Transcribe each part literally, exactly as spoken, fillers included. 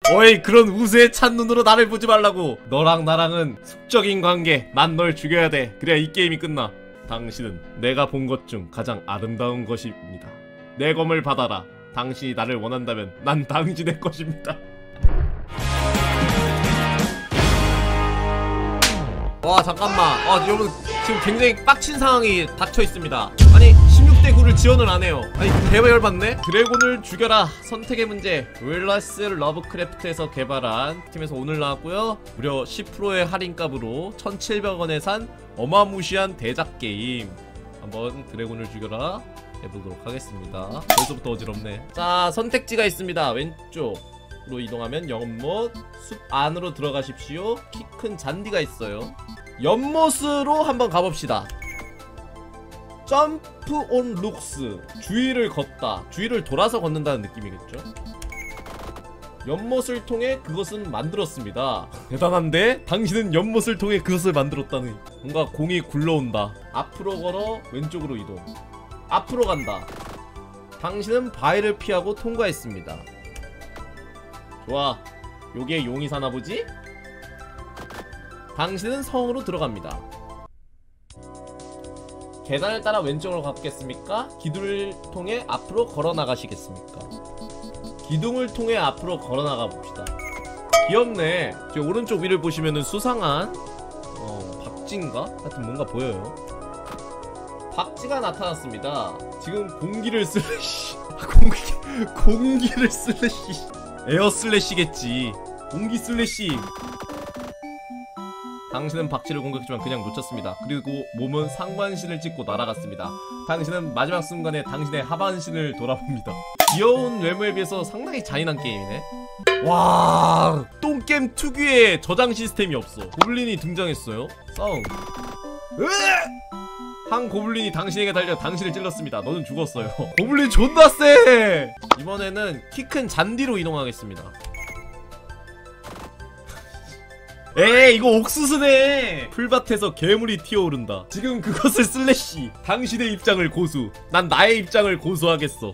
어이, 그런 우스에 찬 눈으로 나를 보지 말라고. 너랑 나랑은 숙적인 관계. 난 널 죽여야 돼. 그래야 이 게임이 끝나. 당신은 내가 본 것 중 가장 아름다운 것입니다. 내 검을 받아라. 당신이 나를 원한다면 난 당신의 것입니다. 와, 잠깐만. 아, 여러분 지금 굉장히 빡친 상황이 닥쳐 있습니다. 아니, 십육 대 구를 지원을 안 해요. 아니, 개발 열받네. 드래곤을 죽여라. 선택의 문제. 웰러스 러브크래프트에서 개발한 팀에서 오늘 나왔고요. 무려 십 퍼센트의 할인값으로 천칠백 원에 산 어마무시한 대작 게임. 한번 드래곤을 죽여라 해보도록 하겠습니다. 벌써부터 어지럽네. 자, 선택지가 있습니다. 왼쪽으로 이동하면 연못, 숲 안으로 들어가십시오. 키 큰 잔디가 있어요. 연못으로 한번 가봅시다. 점프 온 룩스. 주위를 걷다. 주위를 돌아서 걷는다는 느낌이겠죠. 연못을 통해 그것은 만들었습니다. 대단한데? 당신은 연못을 통해 그것을 만들었다니. 뭔가 공이 굴러온다. 앞으로 걸어 왼쪽으로 이동. 앞으로 간다. 당신은 바위를 피하고 통과했습니다. 좋아. 여기에 용이 사나보지? 당신은 성으로 들어갑니다. 계단을 따라 왼쪽으로 가겠습니까? 기둥을 통해 앞으로 걸어 나가시겠습니까? 기둥을 통해 앞으로 걸어 나가 봅시다. 귀엽네. 저 오른쪽 위를 보시면은 수상한 어, 박쥐인가? 하여튼 뭔가 보여요. 박쥐가 나타났습니다. 지금 공기를 슬래시 공기 공기를 슬래시 에어 슬래시겠지. 공기 슬래시. 당신은 박쥐를 공격했지만 그냥 놓쳤습니다. 그리고 몸은 상반신을 찍고 날아갔습니다. 당신은 마지막 순간에 당신의 하반신을 돌아봅니다. 귀여운 외모에 비해서 상당히 잔인한 게임이네. 와, 똥게임 특유의 저장 시스템이 없어. 고블린이 등장했어요. 싸움. 한 고블린이 당신에게 달려 당신을 찔렀습니다. 너는 죽었어요. 고블린 존나 쎄. 이번에는 키 큰 잔디로 이동하겠습니다. 에이, 이거 옥수수네. 풀밭에서 괴물이 튀어오른다. 지금 그것을 슬래시. 당신의 입장을 고수. 난 나의 입장을 고수하겠어.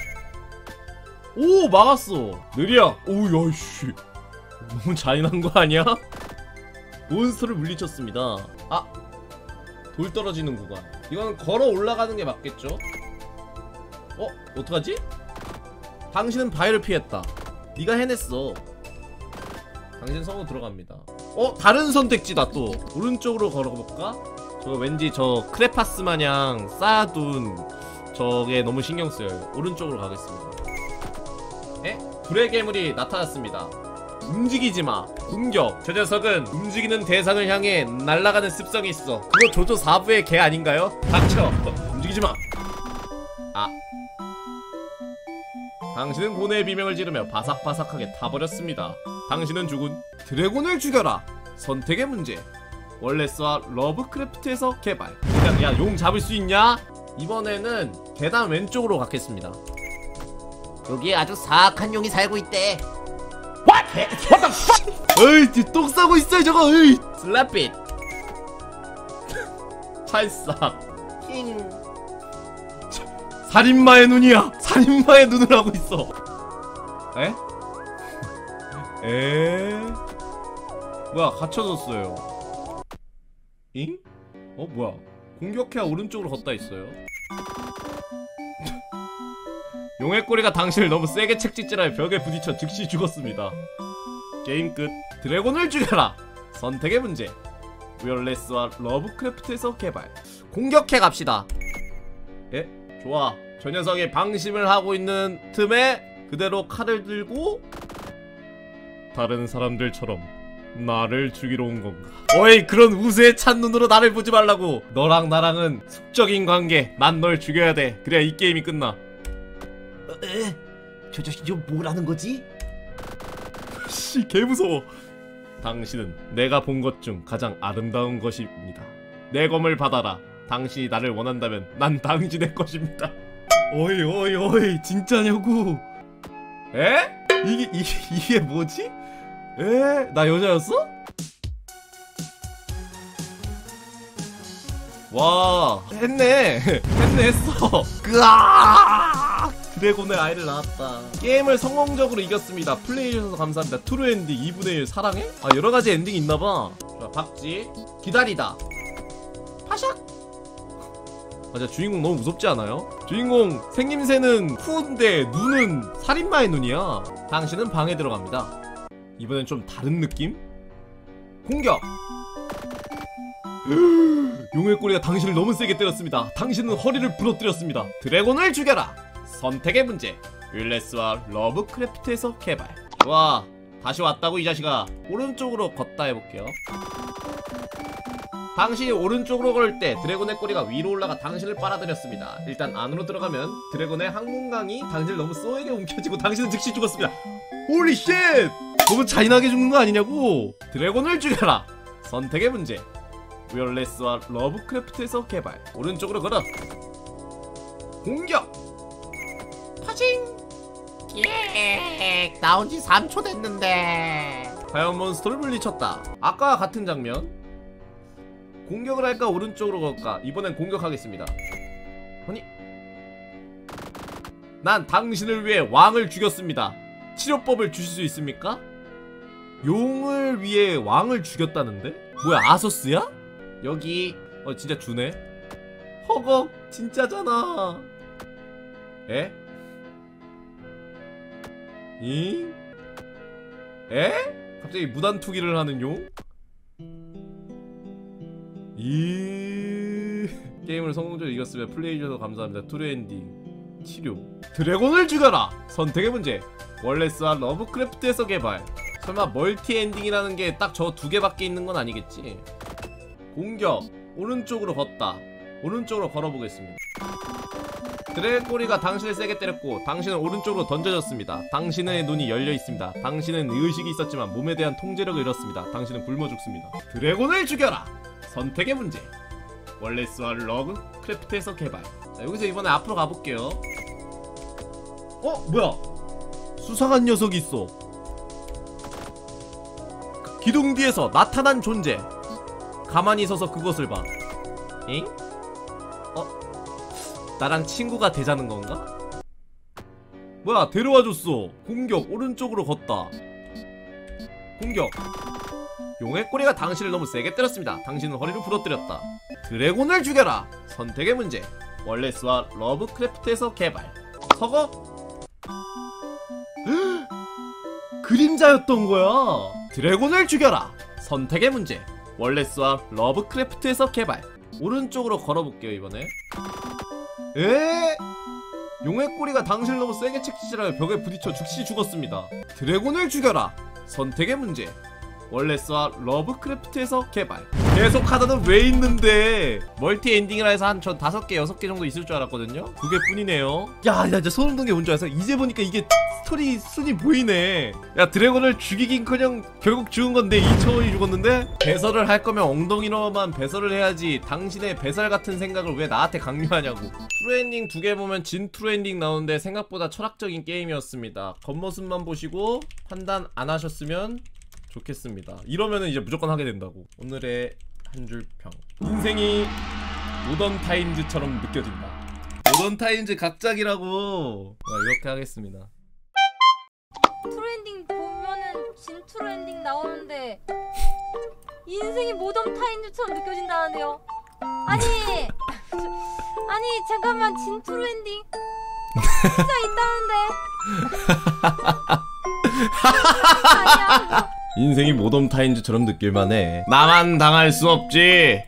오, 막았어. 느려. 오, 야이씨, 너무 잔인한 거 아니야? 몬스터를 물리쳤습니다. 아, 돌 떨어지는 구간. 이건 걸어 올라가는 게 맞겠죠? 어? 어떡하지? 당신은 바위를 피했다. 네가 해냈어. 당신 성으로 들어갑니다. 어? 다른 선택지다. 또 오른쪽으로 걸어볼까? 저 왠지 저 크레파스 마냥 쌓아둔 저게 너무 신경쓰여요. 오른쪽으로 가겠습니다. 에? 불의 괴물이 나타났습니다. 움직이지마. 공격. 저 녀석은 움직이는 대상을 향해 날아가는 습성이 있어. 그거 조조 사 부의 개 아닌가요? 닥쳐. 움직이지마. 아, 당신은 고뇌의 비명을 지르며 바삭바삭하게 타버렸습니다. 당신은 죽은. 드래곤을 죽여라. 선택의 문제. 월레스와 러브크래프트에서 개발. 야, 야, 용 잡을 수 있냐? 이번에는 계단 왼쪽으로 가겠습니다. 여기에 아주 사악한 용이 살고 있대. What? What the fuck? 어이, 똥 싸고 있어 저거. 어이. Slap it. 찰싹. 힝. 살인마의 눈이야. 살인마의 눈을 하고 있어. 에? 에? 뭐야, 갇혀졌어요. 잉? 어, 뭐야, 공격해야 오른쪽으로 걷다 있어요. 용의 꼬리가 당신을 너무 세게 책짓질하여 벽에 부딪혀 즉시 죽었습니다. 게임 끝. 드래곤을 죽여라. 선택의 문제. 웨어레스와 러브크래프트에서 개발. 공격해 갑시다. 에? 좋아. 저 녀석이 방심을 하고 있는 틈에 그대로 칼을 들고 다른 사람들처럼 나를 죽이러 온 건가? 어이, 그런 우스에 찬 눈으로 나를 보지 말라고. 너랑 나랑은 숙적인 관계. 난 널 죽여야 돼. 그래야 이 게임이 끝나. 어, 에? 저 자식 좀 뭐라는 거지? 씨, 개무서워. 당신은 내가 본 것 중 가장 아름다운 것입니다. 내 검을 받아라. 당신이 나를 원한다면 난 당신의 것입니다. 어이 어이 어이, 진짜냐고. 에? 이게 이게, 이게 뭐지? 에? 나 여자였어? 와, 했네. 했네 했어. 으아! 드래곤의 아이를 낳았다. 게임을 성공적으로 이겼습니다. 플레이해주셔서 감사합니다. 트루 엔딩 이분의 일 사랑해? 아 여러가지 엔딩이 있나봐. 자 박쥐 기다리다 파샥. 맞아 주인공 너무 무섭지 않아요? 주인공 생김새는 푸인데 눈은 살인마의 눈이야. 당신은 방에 들어갑니다. 이번엔 좀 다른 느낌? 공격! 용의 꼬리가 당신을 너무 세게 때렸습니다. 당신은 허리를 부러뜨렸습니다. 드래곤을 죽여라! 선택의 문제. 윌레스와 러브크래프트에서 개발. 와 다시 왔다고 이 자식아. 오른쪽으로 걷다 해볼게요. 당신이 오른쪽으로 걸 때 드래곤의 꼬리가 위로 올라가 당신을 빨아들였습니다. 일단 안으로 들어가면 드래곤의 항문강이 당신을 너무 쏘에게 움켜쥐고 당신은 즉시 죽었습니다. 홀리 쉣! 너무 잔인하게 죽는 거 아니냐고. 드래곤을 죽여라. 선택의 문제. 윌레스와 러브크래프트에서 개발. 오른쪽으로 걸어. 공격. 파징. 예, 나온 지 삼 초 됐는데. 과연 몬스터를 물리쳤다. 아까와 같은 장면. 공격을 할까 오른쪽으로 걸까. 이번엔 공격하겠습니다. 아니 난 당신을 위해 왕을 죽였습니다. 치료법을 주실 수 있습니까? 용을 위해 왕을 죽였다는데? 뭐야 아서스야? 여기 어 진짜 주네. 허걱 진짜잖아. 에? 잉? 에? 갑자기 무단투기를 하는 용? 이 게임을 성공적으로 이겼으면 플레이해주셔서 감사합니다. 트루 엔딩 치료. 드래곤을 죽여라. 선택의 문제. 월레스와 러브크래프트에서 개발. 설마 멀티 엔딩이라는 게 딱 저 두 개밖에 있는 건 아니겠지? 공격. 오른쪽으로 걷다. 오른쪽으로 걸어보겠습니다. 드래곤 꼬리가 당신을 세게 때렸고 당신은 오른쪽으로 던져졌습니다. 당신의 눈이 열려 있습니다. 당신은 의식이 있었지만 몸에 대한 통제력을 잃었습니다. 당신은 굶어 죽습니다. 드래곤을 죽여라. 선택의 문제. 월레스와 러브크래프트에서 개발. 자, 여기서 이번에 앞으로 가볼게요. 어? 뭐야? 수상한 녀석이 있어. 기둥 뒤에서 나타난 존재. 가만히 서서 그것을 봐. 잉? 어? 나랑 친구가 되자는 건가? 뭐야 데려와줬어. 공격. 오른쪽으로 걷다. 공격. 용의 꼬리가 당신을 너무 세게 때렸습니다. 당신은 허리를 부러뜨렸다. 드래곤을 죽여라. 선택의 문제. 월레스와 러브크래프트에서 개발. 서거? 그림자였던 거야. 드래곤을 죽여라. 선택의 문제. 월레스와 러브크래프트에서 개발. 오른쪽으로 걸어볼게요 이번에. 에? 용의 꼬리가 당신을 너무 세게 채찍질하여 벽에 부딪혀 즉시 죽었습니다. 드래곤을 죽여라. 선택의 문제. 월레스와 러브크래프트에서 개발. 계속 하다는 왜 있는데. 멀티 엔딩이라 해서 한 전 다섯 개 여섯 개 정도 있을 줄 알았거든요. 두 개 뿐이네요. 야, 야, 진짜 소름 돋는 게 뭔지 알았어? 이제 보니까 이게 스토리 순이 보이네. 야, 드래곤을 죽이긴커녕 결국 죽은 건데 이천 원이 죽었는데? 배설을 할 거면 엉덩이로만 배설을 해야지. 당신의 배설 같은 생각을 왜 나한테 강요하냐고. 트루엔딩 두 개 보면 진 트루엔딩 나오는데 생각보다 철학적인 게임이었습니다. 겉모습만 보시고 판단 안 하셨으면 좋겠습니다. 이러면은 이제 무조건 하게 된다고. 오늘의 한 줄 평. 인생이 모던 타임즈처럼 느껴진다. 모던 타임즈 각작이라고. 아, 이렇게 하겠습니다. 트렌딩 보면은 진 트렌딩 나오는데 인생이 모던 타임즈처럼 느껴진다는데요. 아니 아니 잠깐만 진 트렌딩 진짜 있다는데. 아니야. 인생이 모던 타임즈처럼 느낄만해. 나만 당할 수 없지.